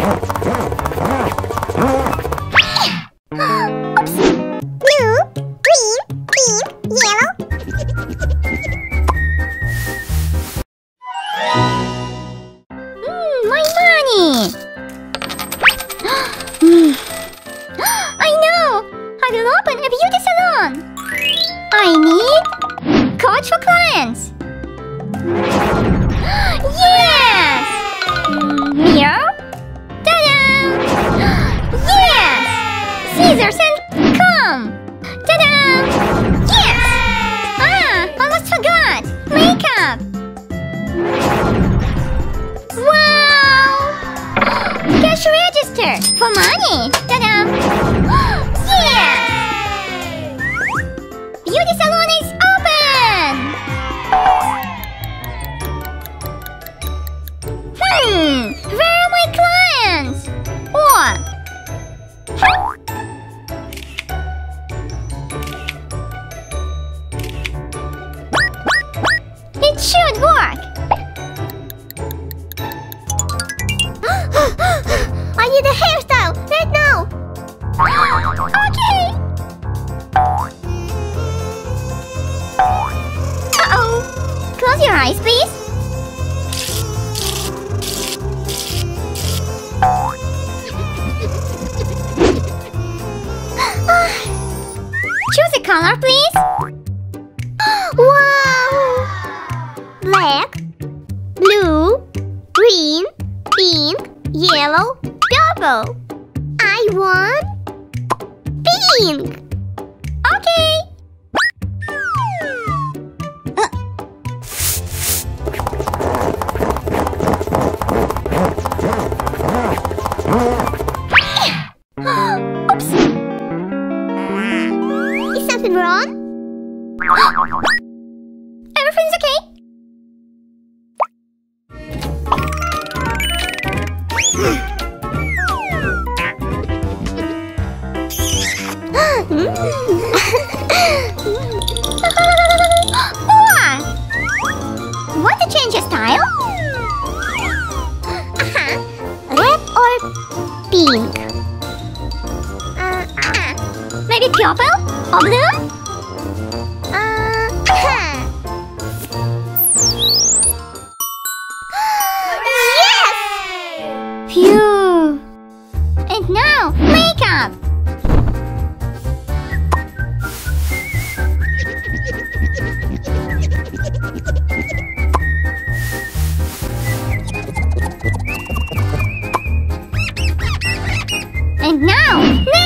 Oops! Blue, green, pink, yellow. My money! I know! I will open a beauty salon! I need coach for clients! Yes! Mirror? Ta-da! Yes! Scissors and comb! Ta-da! Yes! Almost forgot! Makeup! Wow! Cash register for money! Ta-da! Yes! Beauty salon is open! Where are my clients? It should work! I need a hairstyle right now! Okay! Uh-oh! Close your eyes, please! Choose a color, please! Wow! Black, blue, green, pink, yellow, purple. I want pink. Okay. Oops. Is something wrong? Everything's okay. Want to change your style? Red or pink? Maybe purple or blue? Yes! Phew! And now, makeup! And now,